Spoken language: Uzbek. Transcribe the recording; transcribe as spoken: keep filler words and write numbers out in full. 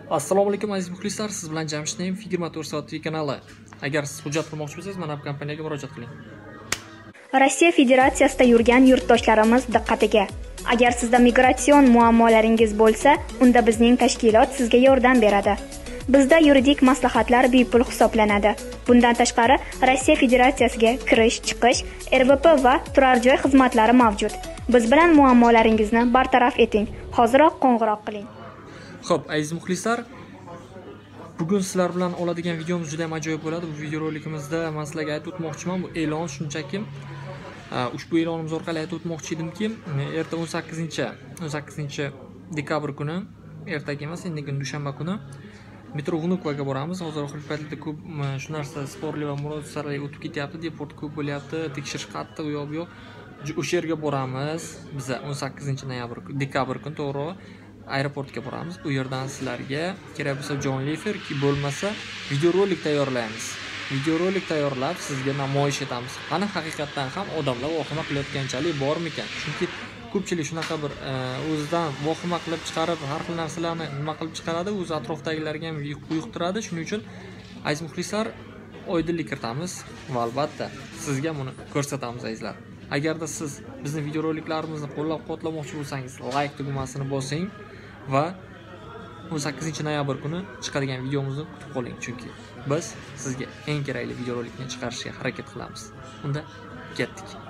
Assalomu alaykum aziz muxlislar, siz bilan Jamshidning yigirma to'rt soat kanali. Agar siz hujjat qilmoqchi bo'lsangiz, mana bu kompaniyaga murojaat qiling. Rossiya Federatsiyasida yurgan yurtdoshlarimiz diqqatiga. Agar sizda migratsion muammolaringiz bo'lsa, unda bizning tashkilot sizga yordam beradi. Bizda yuridik maslahatlar bepul hisoblanadi. Bundan tashqari, Rossiya Federatsiyasiga kirish, chiqish, R V P va turar joy xizmatlari mavjud. Biz bilan muammolaringizni bartaraf eting. Hoziroq qo'ng'iroq qiling. Xo'p, aziz muxlislar, bugun sizlar bilan oladigan videomiz juda ham ajoyib bo'ladi. Bu videorolikimizda men sizlarga aytib o'tmoqchiman, bu e'lon shunchaki ushbu e'lonimiz orqali aytib o'tmoqchi edimki, erta o'n sakkizinchi dekabr kuni, ertaga emas, endi kun dushanba kuni metro Vnukovaga boramiz. Hozir oxirgi paytlarda ko'p shu narsa sporli va murojaatlar o'tib ketyapti, deport ko'p bo'lyapti, tekshirish qattiq u yoq bu yoq. O'sha yerga boramiz. Biz o'n sakkizinchi dekabr kuni to'g'ri aeroportga boramiz. U yerdan sizlarga kerak bo'lsa jonli efir, ki bo'lmasa videorolik tayyorlaymiz. Videorolik tayyorlab sizga namoyish etamiz. Qani haqiqatan ham odamlar vahima qilayotganchalik bormikan? Chunki ko'pchilik shunaqa bir o'zidan vahima qilib chiqarib, har xil narsalarni nima qilib chiqaradi, o'z atrofdagilarga ham uyuqtiradi. Shuning uchun aziz muxlislar, oydinlik kiritamiz va albatta sizga buni ko'rsatamiz azizlar. Agarda siz bizning videoroliklarimizni qo'llab-quvvatlamoqchi bo'lsangiz, like tugmasini bosing va o'n sakkizinchi noyabr kuni chiqadigan videomizni kutib qoling, chunki biz sizga eng kerakli videorolikni chiqarishga harakat qilamiz. Unda ketdik.